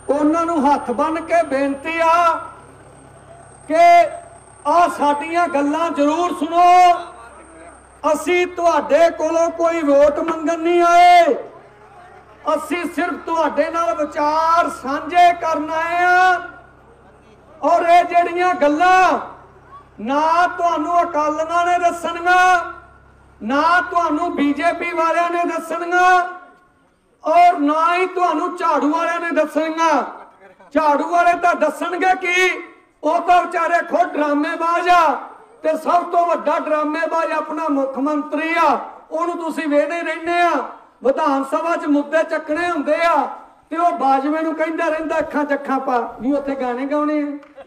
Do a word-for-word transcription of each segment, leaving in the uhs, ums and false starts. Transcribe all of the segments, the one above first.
ਉਹਨਾਂ ਨੂੰ ਹੱਥ ਬੰਨ ਕੇ ਬੇਨਤੀ आ कि आ साडियां गल्लां जरूर सुनो। असी तुहाडे कोलों कोई वोट मंगन नहीं आए, असी सिर्फ तुहाडे नाल विचार सांझे करन आए आ। और ये जिहड़ियां गल्लां ना तुहानूं अकालियां ने दस्सणीआं, ना तुहानूं बीजेपी वालियां ने दस्सणीआं, और ना ही तुहानूं झाड़ू वालियां ने दस्सणीआं। झाड़ू वाले तां दस्सणगे कि ਉਹ ਤਾਂ ਵਿਚਾਰੇ खुद ड्रामेबाज आ, ते सब तो वड्डा ड्रामेबाज अपना मुख मंत्री आ। ਉਹਨੂੰ ਤੁਸੀਂ ਵੇਖਦੇ ਰਹਿੰਦੇ ਆ, विधान सभा च मुद्दे चकने हुंदे आ ते ਉਹ बाजवे नूं कहंदा रहिंदा ਅੱਖਾਂ ਚੱਖਾਂ पा भी उत्थे गाने गाउने आ।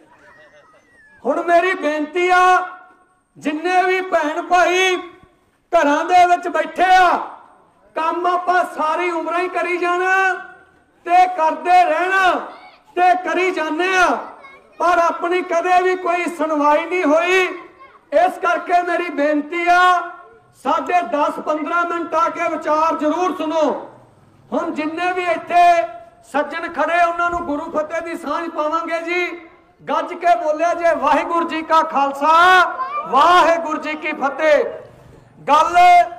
हुण मेरी बेनती आ, जिन्ने भी भैन भाई घरां दे विच बैठे आ, काम आपां सारी उम्र ही करी जाना ते करदे रहना ते करी जाने आ, पर अपनी कदे भी कोई सुनवाई नहीं हुई। इस करके मेरी बेनती आ, साढ़े दस पंद्रह मिनट आके विचार जरूर सुनो। हुण जिन्ने भी इत्थे सज्जन खड़े उन्होंने गुरु फतेह की सांझ पावांगे जी। गज के बोलिया जे वाहिगुरू जी का खालसा वाहिगुरू जी की फतेह। गल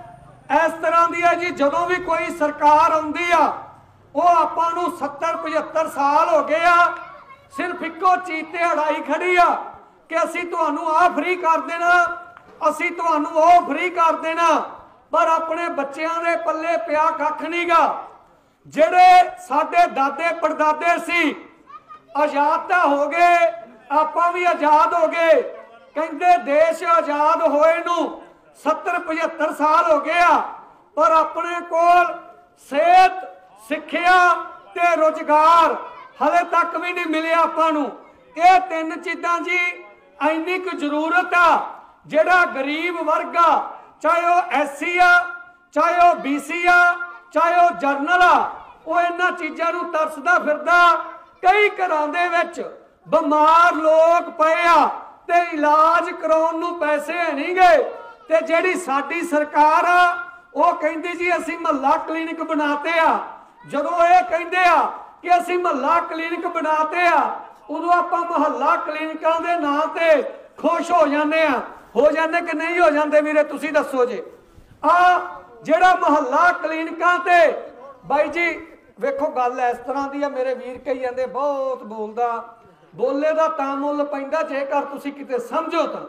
इस तरह की है जी, जदों भी कोई सरकार आउंदी आ, वो आपां नूं सत्तर पचहत्तर साल हो गए आ, सिर्फ इको चीज ते अड़ाई खड़ी आ कि असी तुहानूं आ फ्री कर देना, असी तुहानूं ओ फ्री कर देना, पर अपने बच्चों के पल्ले पिया कख नहीं गा। जिहड़े साडे दादे परदादे सी आजाद तां हो गए, आपां भी आजाद हो गए, कहंदे देश आजाद होए नूं सत्तर पचहत्तर साल हो गया, पर अपने कोल सेहत सिक्ख्या ते रोजगार हले तक भी नहीं मिले आपां नूं। ये तीन चीज़ां जी इन्नी क जरूरत आ। जिहड़ा गरीब वर्ग आ, चाहे वह एस सी आ, चाहे वह बी सी आ, चाहे वह जरनल आ, वो इन्हां चीज़ां नूं तरसदा फिरदा। कई घरां दे विच बीमार लोग पए आ ते इलाज कराउण नूं पैसे है नहीं गए, ते जिहड़ी साडी सरकार आ वो कहंदी जी असीं महल्ला क्लीनिक बनाते आ। जदों ये कहंदे आ कि असीं महल्ला क्लीनिक बनाते आ, उदों आपां महल्ला क्लीनिकां दे नां ते खुश हो जाने आ। हो जाने कि नहीं हो जाते वीरे, तुसीं दसो जे। आ जिहड़ा महल्ला क्लीनिकां ते बाई जी वेखो गल इस तरह दी आ, मेरे वीर कही जांदे बहुत बोलदा, बोले दा तां मुੱਲ पैंदा जेकर तुसीं किते समझो तां।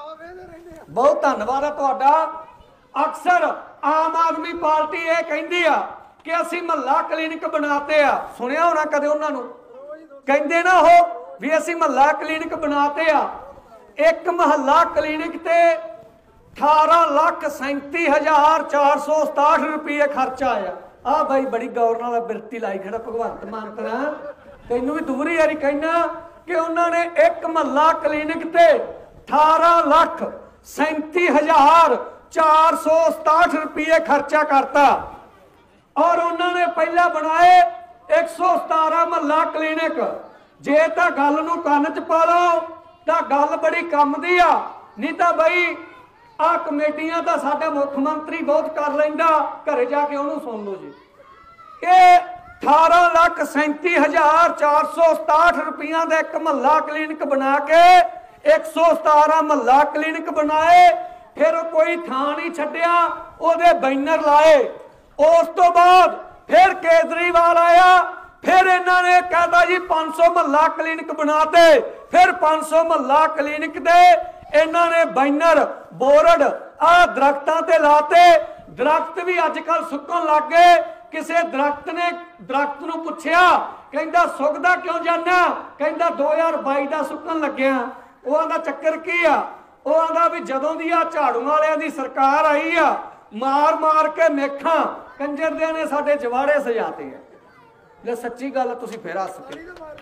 बहुत धन्नवाद है तुहाडा। अक्सर आम आदमी पार्टी ये कहंदी आ कि असीं महल्ला क्लीनिक बनाते आ, सुनिया होना कदे उन्हां नूं कहंदे ना हो भी असीं महल्ला क्लीनिक बनाते आ। एक महल्ला क्लीनिक ते अठारह लाख सैंती हजार चार सौ सताहठ रुपये खर्चा आया। आ भाई बड़ी गौर नाल बिरती लाई खड़ा भगवंत मान तरा, तैनूं भी दूरी वारी कहना कि उन्होंने एक महल्ला क्लीनिक ते अठारह लाख सैंती हजार चार सौ सताहठ रुपये खर्चा करता, और उन्होंने पहला बनाए एक सौ सतारा महल्ला क्लीनिक। जे तो गल नूं कन्न च पा लो तो गल बड़ी कम दी आ, नहीं तो बई आ कमेटियां तो साडा मुख मंत्री बहुत कर लैंदा, घरे जाके उन्होंने सुन लो जी। ये अठारह लाख सैंती हजार चार सौ सताहठ रुपया का एक महल्ला क्लीनिक बना के एक सौ सतारा महल्ला क्लीनिक बनाए, फिर कोई थां नहीं छड्डिया, ओदे बैनर लाए। उस तो बाद फिर केजरीवाल आया, फिर इन्होंने कहता जी पांच सौ महल्ला क्लीनिक बनाते, फिर पांच सौ महल्ला क्लीनिक दे इन्होंने बैनर बोर्ड आ दरख्तां ते लाते। दरख्त भी अजकल सुकन लग गए। किसी दरख्त ने दरख्त नूं पुछया, कहंदा सुकदा क्यों जाना, कहंदा दो हजार बाई का सुकन लग्या। वो आंदा चक्कर की आ, वो आंदा भी जदों दी आ झाड़ू वालियां दी सरकार आई आ, मार मार के मेखां कंजर दे ने साडे जवाड़े सजाते हैं। ले सच्ची गल तुसीं फिर हस के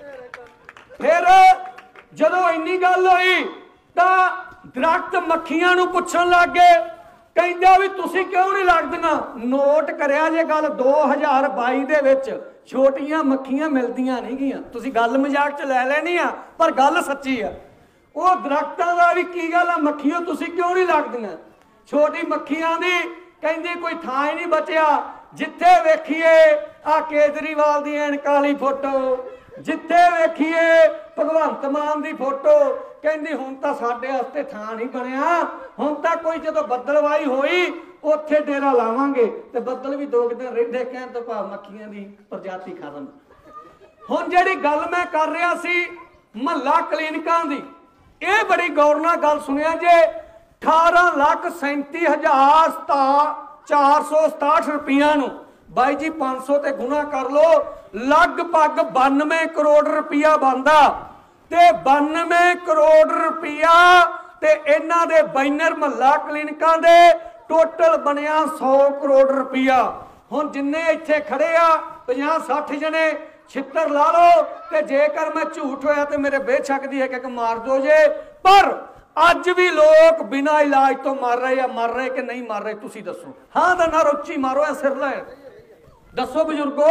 फिर जदों इन्नी गल होई तां दरख्त मक्खियां नूं पुछण लग गए, कहंदा भी तुसीं क्यों नहीं लगदियां। नोट करिया जे गल दो हज़ार बाई दे विच छोटियां मक्खियां मिलदियां नहीं गियां। तुसीं गल मजाक च लै लैनी आ पर गल सच्ची आ। वो दरख्तां दा भी की गल आ, मक्खियों तुसीं क्यों नहीं लगदियां। छोटी मक्खियां दी कहंदी कोई थां ही नहीं बचिया। जिथे वेखीए आ केजरीवाल दी ऐनक वाली फोटो, जिथे वेखीए भगवंत मान की फोटो कहती हुण तां साडे वास्ते थां नहीं बनिया, हुण तां कोई जदों बदलवाई होई उत्थे डेरा लावांगे ते बदल भी दो दिन रहिंदे, कहण तों भाव मक्खियां दी प्रजाति खत्म। हुण जिहड़ी गल मैं कर रहा सी महल्ला क्लीनिकां दी, ये बड़ी गौर नाल गल सुनिया जे। अठारह लाख सैंती हजार सता चार सौ सताहठ रुपया नूं बाई जी पांच सौ ते गुना कर लो, लगभग बानवे करोड़ रुपया बनदा ते बानवे करोड़ रुपया ते इन्हां दे बैनर महल्ला क्लीनिकां दे टोटल बनया सौ करोड़ रुपया। हुण जिन्ने इत्थे खड़े आ पचास सठ जने छित्तर ला लो ते जेकर मैं झूठ होया तो मेरे बेशक दी एक मार दो जे, पर अज भी लोग बिना इलाज तो मर रहे या मर रहे कि नहीं मर रहे तुसी दसो। हाँ दा ना रुची मारो या सिर लै दसो बजुर्गो।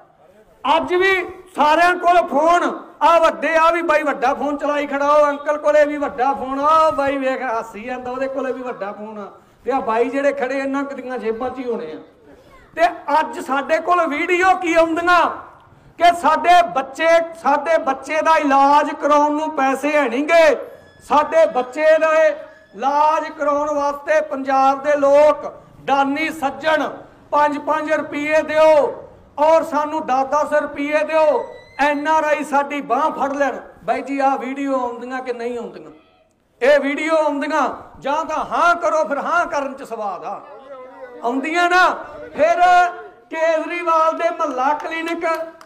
अज भी सारिਆਂ ਕੋਲ फोन आ वड्डे आ भी बाई वड्डा फोन चलाई खड़ा हो, अंकल कोले भी वड्डा फोन आ बाई वेख हसी जांदा ओहदे कोले भी वड्डा फोन आ ते आ बाई ਜਿਹੜੇ खड़े इन्हां ਦੀਆਂ जेबां 'ਚ ही होने आ। ते अज साडे कोल वीडियो की आउंदियां कि साडे बच्चे साडे बच्चे दा इलाज कराउण नूं पैसे है नहीं गे, साडे बच्चे दा इलाज कराउण वास्ते पंजाब दे लोक दानी सज्जण पांच पांच रुपये दिओ और सानू दस दस रुपये दिओ, एन आर आई साडी बांह फड़ लैण। बाई जी आ वीडियो आउंदियां कि नहीं आउंदियां? ये वीडियो आउंदियां जां तां हाँ करो, फिर हाँ करन च स्वाद आ आउंदियां ना। फिर केजरीवाल दे महल्ला क्लीनिक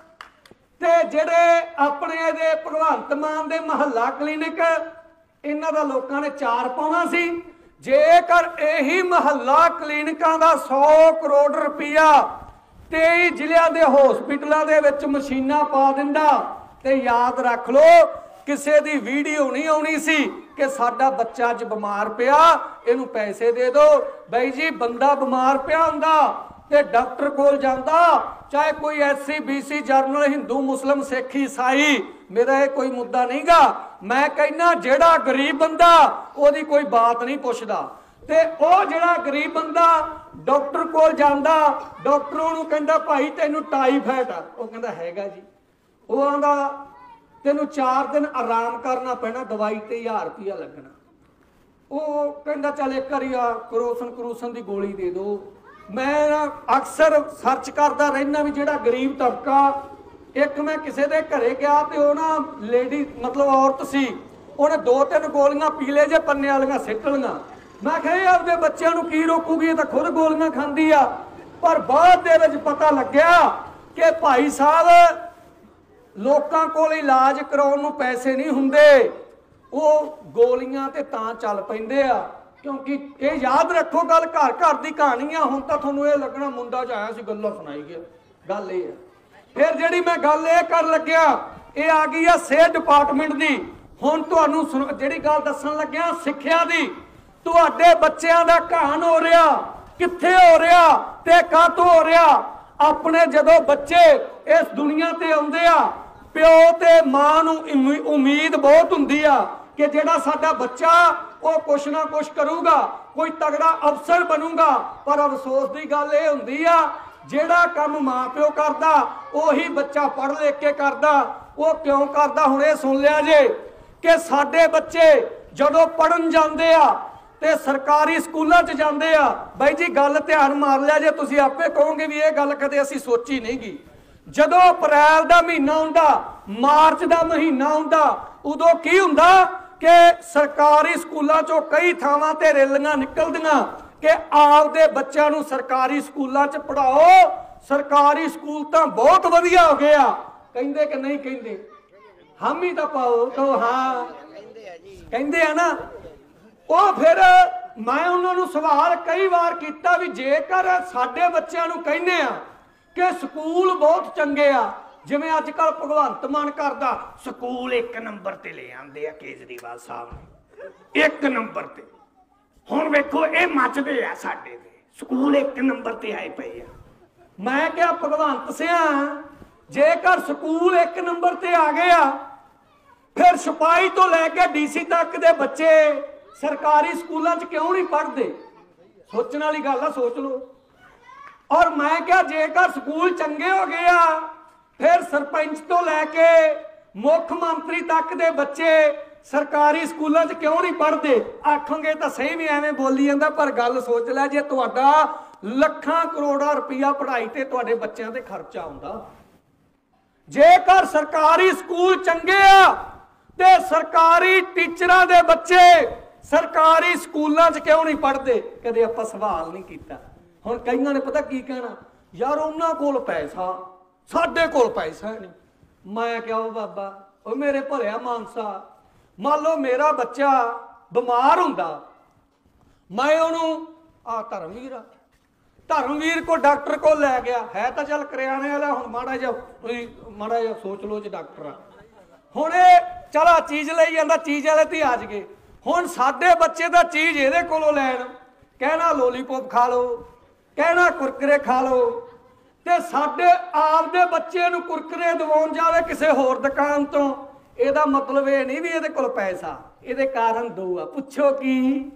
ते जेड़े अपने दे भगवंत मान दे महल्ला क्लीनिक, इन्हां दा लोकां ने चार पाउणा सी। जेकर यही महल्ला क्लीनिकां दा सौ करोड़ रुपया तेई जिलिਆਂ ਦੇ हॉस्पिटलों ਦੇ ਵਿੱਚ मशीनां पा दिंदा ते याद रख लो किसी दी वीडियो नहीं आउणी सी कि साडा बच्चा अज बीमार पिया इहनूं पैसे दे दो। बई जी बंदा बीमार पिया हुंदा ते डॉक्टर कोल जांदा, चाहे कोई S C B C general हिंदू मुस्लिम सिख ईसाई, मेरा ये कोई मुद्दा नहीं गा। मैं कहना जेड़ा गरीब बंदा ओदी कोई बात नहीं पुछदा ते ओ जेड़ा गरीब बंदा डॉक्टर कोल जांदा, डॉक्टर ओनूं कहंदा भाई तैनूं टाईफाइड आ, ओ कहंदा हैगा जी, ओ आंदा तैनूं चार दिन आराम करना पैना, दवाई ते हज़ार रुपया लगना। ओ कहंदा चल एक वारी आ करोसन करूसन दी गोली दे दो। मैं अक्सर सर्च करता रहना भी जेड़ा गरीब तबका, एक मैं किसी के घरे गया तो वह ना लेडी मतलब औरत सी, उन्हें दो तीन गोलियां पीले जे पन्ने वालियां सिट लियां। मैं कहा अपने बच्चों को की रोकूगी, तो खुद गोलियां खांदी आ। पर बाद दे विच पता लग्या कि भाई साहब लोकां कोल इलाज कराउण नूं पैसे नहीं हुंदे, वो गोलियां ते तां चल पैंदे आ। क्योंकि ये याद रखो गल घर घर की कहानी आ। हुण तां तुहानूं ये लगना मुंडा च आया सी गल्लां सुनाई गया, गल ये है। फिर जिहड़ी मैं गल ये कर लग्या ये आ गई है सेहत डिपार्टमेंट दी। हुण तुहानूं जिहड़ी गल दस्सण लग्या सिੱਖਿਆ दी, तुहाडे बच्चों का घान हो रहा कित्थे हो रहा ते काहतों हो रहा? अपने जदों बच्चे इस दुनिया ते आउंदे आ, प्यो ते मां नूं उम्मीद बहुत हुंदी आ कि जेड़ा साडा बच्चा वो कुछ ना कुछ करूगा, कोई तगड़ा अफसर बनूगा। पर अफसोस की गल ये हुंदी आ जेड़ा काम मां प्यो करदा उही बच्चा पढ़ लिख के करदा। वो क्यों करदा? हुण ये सुन लिया जे कि साडे बच्चे जदों पढ़न जांदे आ ते सरकारी स्कूलों च जांदे आ। बाई जी गल ध्यान मार लिया जे, तुसीं आपे कहोगे भी ये गल कदे असीं सोची नहीं गी। जदों अप्रैल दा महीना हुंदा, मार्च दा महीना हुंदा, उदों की हुंदा कि सरकारी स्कूलों चों कई थावां ते रैलियां निकलदियां कि आपदे बच्चों नूं सरकारी स्कूलों च पढ़ाओ, सरकारी स्कूल तां बहुत वधिया हो गया। कहिंदे कि नहीं कहिंदे? हम ही तां पाओ तो हाँ कहिंदे आ ना। वो फिर मैं उन्होंने सवाल कई बार किया भी जेकर साडे बच्चों नूं कहने आ कि स्कूल बहुत चंगे आ, जिवें अजकल भगवंत मान करदा स्कूल एक नंबर ते ले आंदे आ केजरीवाल साहब एक नंबर ते, हुण वेखो ये मचदे आ साडे ते स्कूल एक नंबर ते आए पे आ। मैं क्या भगवंत सिया जेकर स्कूल एक नंबर ते आ गया, फिर सिपाही तो लैके डी सी तक दे बच्चे सरकारी स्कूलों च क्यों नहीं पढ़ते? सोचने वाली गल है, सोच लो। और मैं क्या जेकर स्कूल चंगे हो गया फिर सरपंच तो लैके मुख मंत्री तक दे बच्चे सरकारी स्कूलों च क्यों नहीं पढ़ते? आखोगे तो सही भी एवें बोली जाता, पर गल सोच लै, जे तुहाडा ਲੱਖਾਂ ਕਰੋੜਾਂ ਰੁਪया पढ़ाई ते तुहाडे बच्चों ते खर्चा आउंदा, जेकर सरकारी स्कूल चंगे आ ते सरकारी टीचरां दे बच्चे सरकारी स्कूलों च क्यों नहीं पढ़ते? कदे आपां सवाल नहीं कीता। हुण कईयां ने पता की कहना, यार उन्हां कोल पैसा, साडे कोल पैसा नहीं। मैं क्या बाबा ओ मेरे भलिया मानसा, मान लो मेरा बच्चा बीमार हुंदा, मैं उहनूं आ धर्मवीर आ धर्मवीर को डॉक्टर को लै गया, है तो चल करियाने वाला, हुण माड़ा जिहा माड़ा जिहा सोच लो जे डॉक्टर आ, हुण चल आ चीज़ लई जांदा, चीज़ वाले ते आ गए। हुण साडे बच्चे दा चीज़ इहदे कोलों लैण, कहना लोलीपॉप खा लो, कहना कुरकुरे खा लो, ते साडे आपदे बच्चे नूं कुरकुरे दवाउण जावे किसी होर दुकान तो, इहदा मतलब ये नहीं भी इहदे कोल पैसा। इहदे कारण दो आ, पुछो की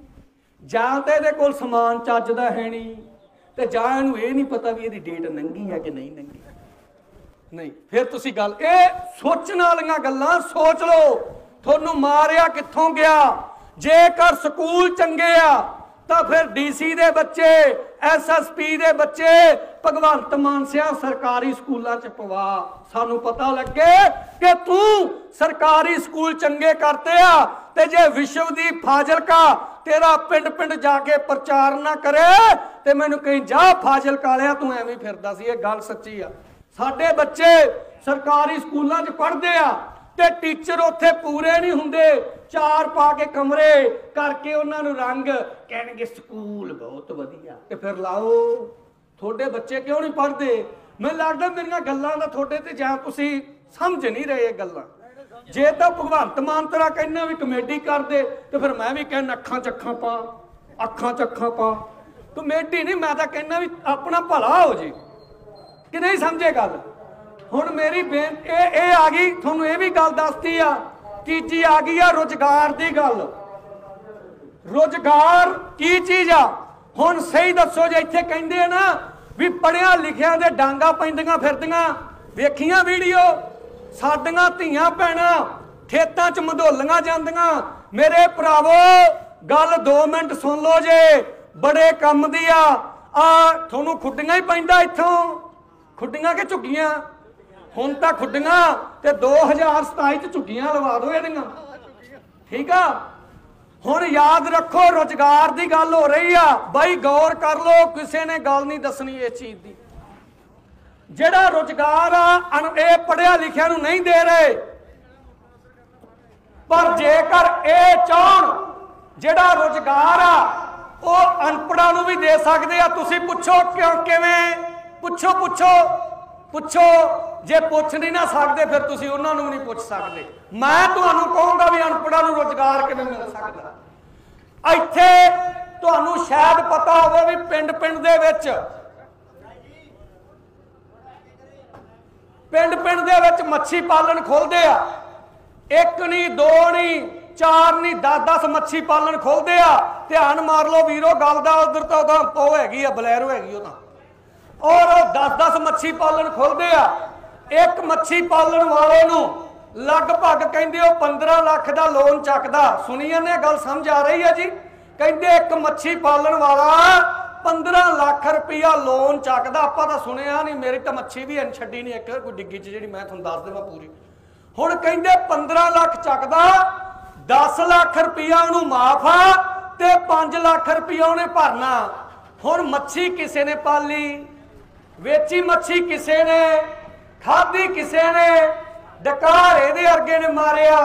जां ते इहदे कोल समान चज दा है नहीं, ते जां इहनूं ये नहीं पता भी इहदी डेट नंगी है कि नहीं नंगी नहीं। फिर तुसी गल ये सोचण वालियां गल्लां सोच लो, तुहानूं मारिया कित्थों गया? जेकर स्कूल चंगे आ तो फिर डी सी दे बच्चे, एस एस पी दे बच्चे भगवंत मान सिया सरकारी स्कूलों च पवा, सानू पता लगे कि तू सरकारी स्कूल चंगे करते आ, ते जे विश्वदीप फाजिलका तेरा पिंड पिंड जाके प्रचार ना करे ते मैनू कहीं जा फाजिलका वालिया तू एवें फिरदा सी। ये गल सच्ची आ, साडे बच्चे सरकारी स्कूलों च पढ़ते आ ते टीचर उत्थे पूरे नहीं हुंदे, चार पा के कमरे करके उन्होंने रंग कहणगे स्कूल बहुत वधिया, ते फिर लाओ थोड़े बच्चे क्यों नहीं पढ़ते? मैनूं लगदा मेरियां गल्लां दा थोड़े ते जां तुसीं समझ नहीं रहे गल्लां। जे तो भगवंत मान तरा कहना भी कमेटी कर दे तो फिर मैं भी कहना अखां च अखां पा, अखां च अखां पा, कमेटी नहीं, मैं तो कहना भी अपना भला हो जे कि नहीं समझे गल। हुण मेरी बेनती ये आ गई, तुहानूं ये भी गल दसती आ, तीजी आ गई आ रोजगार की गल। रोजगार की चीज़ आ? हुण सही दसो जे इत्थे कहिंदे ना भी पढ़िया लिखिया दे डांगा पैंदियां फिरदियां, वेखियां वीडियो, साडियां धीआं भैणां खेतां च मंडोलियां जांदियां। मेरे भरावो गल दो मिनट सुन लो जे, बड़े कम दी आ, आ तुहानूं खुड्डियां ही पैंदा इत्थों, खुड्डियां कि झुग्गियां? हुण तां खुड्डियां ते दो हज़ार सताई च झुग्गियां लवा दो इहदियां, ठीक आ। हुण याद रखो रोजगार की गल हो रही आ, बई गौर कर लो, किसी ने गल नहीं दसनी इस चीज़ की। जिहड़ा रोजगार आ ये पढ़िया लिखिया नूं नहीं दे रहे, पर जेकर ये चाहण जिहड़ा रोजगार आ वो अनपढ़ां नूं भी दे सकदे आ। तुसीं पुछो क्यों किवें? पुछो पुछो पुछो, जे पुछ नहीं ना सकते फिर तुसीं उन्हां नूं नहीं पुछ सकते। मैं तुहानूं कहूँगा भी अनपढ़ां नूं रोजगार किवें मिल सकदा। इत्थे तुहानूं शायद पता होवे भी पिंड पिंड दे विच पिंड पिंड दे विच मच्छी पालन खोलदे आ, एक नहीं दो नहीं चार नहीं दस दस मच्छी पालन खोलदे आ। ध्यान मार लो वीरो गल दा, उधर तो ओह हैगी आ बलैरो हैगी उह और दस दस मच्छी पालन खोलते आ। एक मच्छी पालन वाले नूं लगभग कहंदे पंद्रह लाख का लोन चकदा। सुनी जाने गल समझ आ रही है जी? कहंदे एक मच्छी पालन वाला पंद्रह लाख रुपया लोन चकदा। आपां तां सुनिया नहीं, मेरी तो मच्छी भी अन छड्डी नहीं एक कोई डिग्गी च जिहड़ी मैं तुहानूं दस देवां पूरी। हुण कहंदे पंद्रह लाख चकदा, दस लाख रुपया उहनूं माफ आ ते पांच लाख रुपया उहने भरना। हुण मच्छी किसी ने पाली, वेची मच्छी किसी ने, खाधी किसी ने, डकार इहदे अर्गे ने मारिया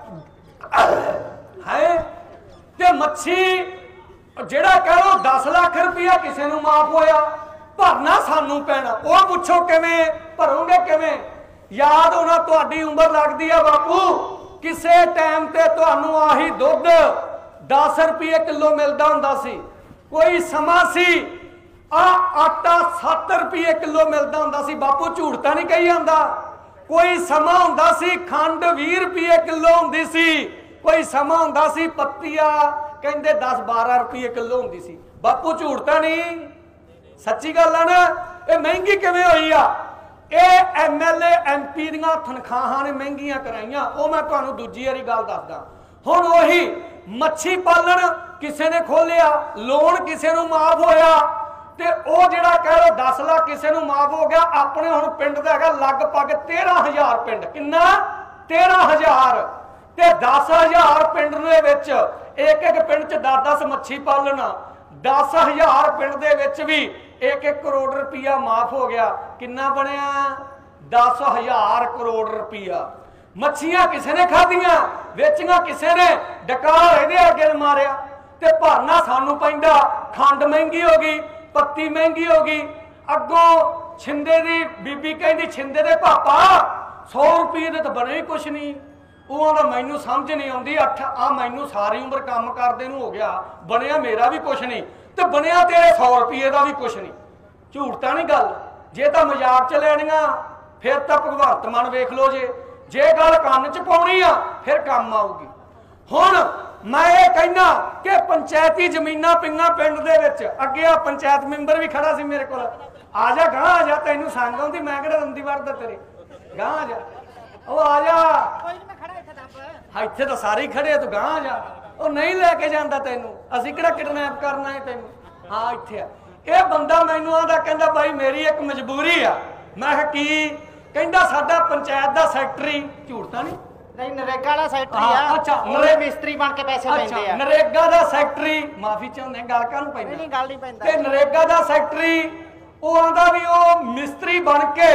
है, ते मच्छी जिहड़ा कह लो दस लाख रुपया किसी नूं माफ होया, भरना सानू पैना। वो पुछो किवें भरोगे किवें? याद होना तुहाडी उम्र लगदी आ बापू, किसे टाइम ते तुहानूं आही दुध दस रुपये किलो मिलदा हुंदा सी, कोई समा सी आ आटा सत्त रुपये किलो मिलता हुंदा सी। बापू झूठ तां नहीं कही जांदा। कोई समा हुंदा सी खंड बीस रुपये किलो हुंदी सी, कोई समा हुंदा सी पत्तिया कहंदे दस बारह रुपये किलो हुंदी सी। बापू झूठ तां नहीं, सच्ची गल है ना? ये महंगी किवें होई आ? ਇਹ M L A M P ਦੀਆਂ ਤਨਖਾਹਾਂ ਨੇ ਮਹਿੰਗੀਆਂ ਕਰਾਈਆਂ। ਉਹ ਮੈਂ ਤੁਹਾਨੂੰ ਦੂਜੀ ਵਾਰੀ ਗੱਲ ਦੱਸਦਾ। ਹੁਣ ਉਹੀ ਮੱਛੀ ਪਾਲਣ ਕਿਸੇ ਨੇ ਖੋਲਿਆ, ਲੋਨ ਕਿਸੇ ਨੂੰ ਮਾਫ ਹੋਇਆ, ਤੇ ਉਹ ਜਿਹੜਾ ਕਹਿ ਲਓ दस ਲੱਖ ਕਿਸੇ ਨੂੰ ਮਾਫ ਹੋ ਗਿਆ। ਆਪਣੇ ਹੁਣ ਪਿੰਡ ਦਾ ਹੈਗਾ ਲਗਭਗ तेरह हज़ार ਪਿੰਡ। ਕਿੰਨਾ? तेरह हज़ार। ਤੇ दस हज़ार ਪਿੰਡ ਦੇ ਵਿੱਚ ਇੱਕ ਇੱਕ ਪਿੰਡ 'ਚ दस दस ਮੱਛੀ ਪਾਲਣ। दस हज़ार ਪਿੰਡ ਦੇ ਵਿੱਚ ਵੀ एक एक करोड़ रुपया माफ हो गया। किन्ना बनया? दस हज़ार करोड़ रुपया। मच्छियां किसी ने खादियां, वेचियां किसी ने, डकार इहदे अगे मारिया, ते भरना सानू पैंदा। खंड महंगी हो गई, पत्ती महंगी हो गई। अगों छिंदे दी बीबी कहंदी छिंदे दे पापा सौ रुपये दे तो बने ही कुछ नहीं। ਉਹ मैनू समझ नहीं आती। अठ आ मैनू सारी उम्र काम करदे नूं हो गया, बनया मेरा भी कुछ नहीं, तो बनया तेरे सौ रुपये का भी कुछ नहीं। झूठ तो नहीं गल। जे तो मजाक च लैनिया फिर तो भगवंत मान वेख लो। जे जे गल कान च पाउणी आ फिर काम आऊगी। हुण मैं ये कहना कि पंचायती जमीनां पिंगां पिंड दे विच अगे आ पंचायत मैंबर भी खड़ा सी मेरे कोल। आ जा गां आ जा, तैनूं संग आउंदी, मैं किहड़ा दंदी वड़दा तेरे। गां आ जा, ओ आ जा। इत्थे तो सारे खड़े, तू गां आ जा। ਉਹ नहीं लैके जाता तेनू, असी किहड़ा किडनैप करना है तेनू। हाँ इत्थे आ। ਇਹ ਬੰਦਾ ਮੈਨੂੰ ਆਂਦਾ ਕਹਿੰਦਾ ਬਾਈ ਮੇਰੀ ਇੱਕ ਮਜਬੂਰੀ ਆ। ਮੈਂ ਕਿਹਾ ਕੀ? ਕਹਿੰਦਾ ਸਾਡਾ ਪੰਚਾਇਤ ਦਾ ਸੈਕਟਰੀ। ਝੂਠ ਤਾਂ ਨਹੀਂ? नहीं नरेगा वाला सैकटरी आ। अच्छा नरे मिस्त्री बन के पैसे पैंदे आ। नरेगा दा सैकटरी माफी चाहुंदे, गल काहनूं पैंदी? नहीं गल नहीं पैंदा। ते नरेगा दा सैकटरी ਉਹ ਆਂਦਾ ਵੀ ਉਹ ਮਿਸਤਰੀ ਬਣ ਕੇ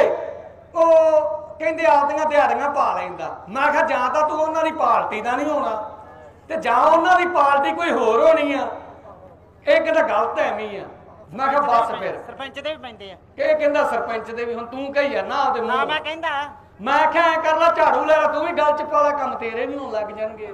ਉਹ ਕਹਿੰਦੇ ਆਪਦੀਆਂ ਦਿਹਾੜੀਆਂ ਪਾ ਲੈਂਦਾ। ਮੈਂ ਕਿਹਾ ਜਾਂ ਤਾਂ ਤੂੰ ਉਹਨਾਂ ਦੀ ਪਾਰਟੀ ਦਾ ਨਹੀਂ ਹੋਣਾ ਤੇ ਜਾਂ ਉਹਨਾਂ ਦੀ ਪਾਰਟੀ ਕੋਈ ਹੋਰ ਹੋਣੀ ਆ। ਇਹ ਕਹਿੰਦਾ ਗਲਤ ਐਵੇਂ ਆ। ਮੈਂ ਕਿਹਾ ਬਸ ਫਿਰ ਸਰਪੰਚ ਦੇ ਵੀ ਪੈਂਦੇ ਆ। ਇਹ ਕਹਿੰਦਾ ਸਰਪੰਚ ਦੇ ਵੀ। ਹੁਣ ਤੂੰ ਕਹੀ ਆ ਨਾ ਉਹਦੇ ਮੂੰਹ। ਮੈਂ ਕਹਿੰਦਾ ਮੈਂ ਕਿਹਾ ਐ ਕਰ ਲੈ, ਝਾੜੂ ਲੈ ਲੈ, ਤੂੰ ਵੀ ਗੱਲ ਚ ਪਾ ਲੈ, ਕੰਮ ਤੇਰੇ ਵੀ ਹੋਣ ਲੱਗ ਜਾਣਗੇ।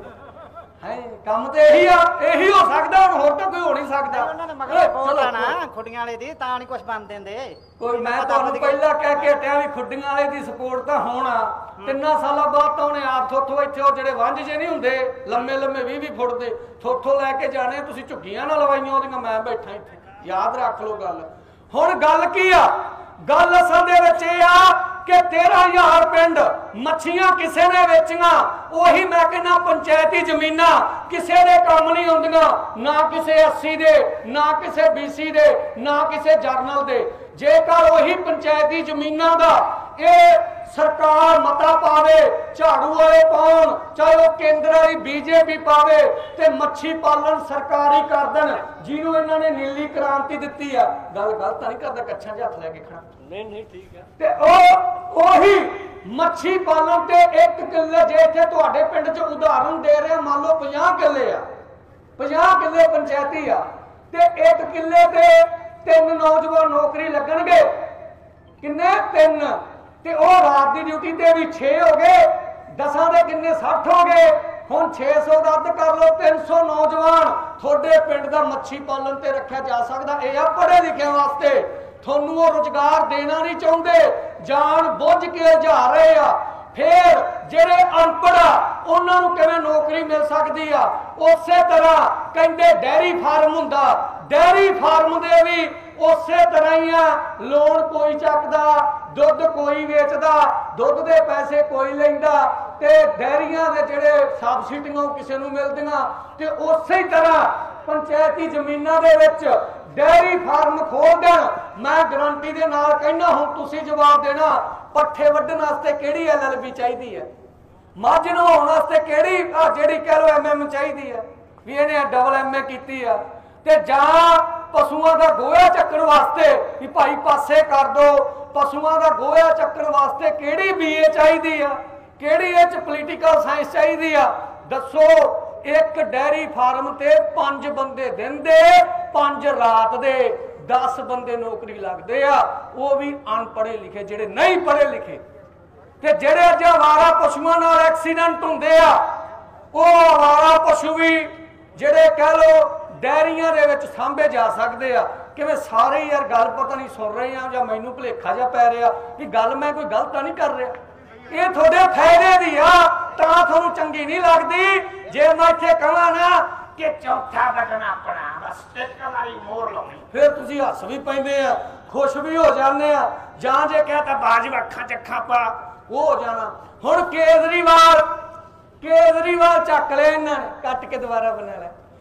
ਹੈ ਕੰਮ ਤੇ ਇਹੀ ਆ, ਇਹੀ ਹੋ ਸਕਦਾ। ਹੁਣ ਹੋਰ ਤਾਂ ਕੋਈ ਹੋ ਨਹੀਂ ਸਕਦਾ। ਉਹਨਾਂ ਨੇ ਮਗਰ ਬੋਲ ਲਾਣਾ ਖੁੱਡੀਆਂ ਵਾਲੇ ਦੀ, ਤਾਂ ਨਹੀਂ ਕੁਝ ਬਣ ਦਿੰਦੇ ਕੋਈ। ਮੈਂ ਤੁਹਾਨੂੰ ਪਹਿਲਾਂ ਕਹਿ ਕੇ ਹਟਿਆ ਵੀ ਖੁੱਡੀਆਂ ਵਾਲੇ ਦੀ ਸਪੋਰਟ ਤਾਂ ਹੋਣਾ। ਤਿੰਨਾਂ ਸਾਲਾਂ ਬਾਅਦ ਤਾਂ ਉਹਨੇ ਆਪ ਥੋਥੋਂ ਇੱਥੇ ਉਹ ਜਿਹੜੇ ਵੰਝ ਜੇ ਨਹੀਂ ਹੁੰਦੇ ਲੰਮੇ ਲੰਮੇ ਵੀਹ ਵੀਹ ਫੁੱਟ ਦੇ ਥੋਥੋਂ ਲੈ ਕੇ ਜਾਣੇ। ਤੁਸੀਂ ਝੁੱਗੀਆਂ ਨਾਲ ਲਵਾਈਆਂ ਉਹਦੀਆਂ। ਮੈਂ ਬੈਠਾ ਇੱਥੇ, ਯਾਦ ਰੱਖ ਲਓ ਗੱਲ। ਹੁਣ ਗੱਲ ਕੀ ਆ? ਗੱਲ ਅਸਲ ਦੇ ਵਿੱਚ ਇਹ ਆ कि तेरह हज़ार पिंड मच्छियां किसी ने वेचियां। उही मैं कहना पंचायती जमीनां किसी दे काम नहीं आउंदियां, ना किसी अस्सी दे, ना किसी बीसी दे, ना किसी जरनल दे। जेकर उही पंचायती जमीनां दा ये सरकार मता पावे, झाड़ू वाले पाउण, चाहे वो केंद्र वाली बीजेपी पावे, ते मच्छी पालन सरकारी कर देन जिन्हों इन्होंने नीली क्रांति दिती है। गल गलत नहीं करदा, कच्छा हथ लैके खड़ा नहीं नहीं ठीक है। ते ओ ओही मच्छी पालन ते एक किले जे इत्थे तुहाडे पिंड च उदाहरण दे रहे, मान लो पचास किले आ, पचास किले पंचायती आ, ते एक किले ते तीन नौजवान नौकरी लगणगे। किन्ने? तीन। ते ओ रात दी ड्यूटी ते भी छे हो गए, दसां दे किन्ने साठ हो गए। हुण छे सौ रद्द कर लो, तीन सौ नौजवान थोड़े पिंड दा मच्छी पालन ते रखा जा सकदा। यह आ पढ़े लिखे वास्ते। थोनू वो रोजगार देना नहीं चाहते, जान बुझ के जा रहे आ। फिर जेड़े अनपढ़ आ उन्होंने किवें नौकरी मिल सकती आ? उस तरह कहते डेयरी फार्म हुंदा, डेयरी फार्म दे भी उस तरह ही आ। लोन कोई चकदा, दुध कोई वेचदा, दुध दे पैसे कोई लैंदा, ते डेयरियां दे जेड़े सबसिडियां किसी नूं मिलदियां। ते उस तरह पंचायती जमीनां दे विच डेयरी फार्म खोल देन। मैं गारंटी दे नाल कहना, हुण तुसीं जवाब देना, पट्ठे वड्ढण वास्ते किहड़ी एल एल बी चाहीदी है? मੱਝ नहाउण वास्ते किहड़ी आ जिहड़ी कह लो एम एम चाहीदी है भी इहने डबल एम ए कीती आ? ते जां पशुआं दा गोहा चक्कण वास्ते भी भाई पासे कर दो, पशुआं दा गोहा चक्कण वास्ते किहड़ी बी ए चाहीदी आ? किहड़ी इह च पोलीटिकल साइंस चाहीदी आ? दसो। एक डेयरी फार्म ते पांच बंदे दिन दे, पांच रात दे, दस बंदे नौकरी लगते आ, वो भी अनपढ़े लिखे, जेड़े नहीं पढ़े लिखे। ते जेड़े अज आवारा पशुओं नाल एक्सीडेंट हुंदे आ, वो आवारा पशु भी जेड़े कह लो डेयरियां दे विच सांभे जा सकते आ। किवें सारे यार गल पता नहीं सुन रहे हैं या मैनू भुलेखा जा पै रहा कि गल मैं कोई गलत नहीं कर रहा। ये थोड़े फायदे दी आ, तां तुहानूं चंगी नहीं लगदी। जे मैं इत्थे कहां ना कि चौथा बटन अपना बस एक वारी मोड़ लाउणी, फिर तुसीं हस भी पैंदे आ, ਖੁਸ਼ ਵੀ ਹੋ ਜਾਂਦੇ ਆ, ਜਾਂ ਜੇ ਕਹਤਾ ਬਾਜ ਅੱਖਾਂ 'ਚ ਅੱਖਾਂ ਪਾ ਉਹ ਹੋ ਜਾਣਾ। ਹੁਣ ਕੇਜਰੀਵਾਲ ਕੇਜਰੀਵਾਲ ਚੱਕ ਲਿਆ ਇਹਨਾਂ ਨੇ, ਕੱਟ ਕੇ ਦੁਬਾਰਾ ਬਣਾ ਲਿਆ।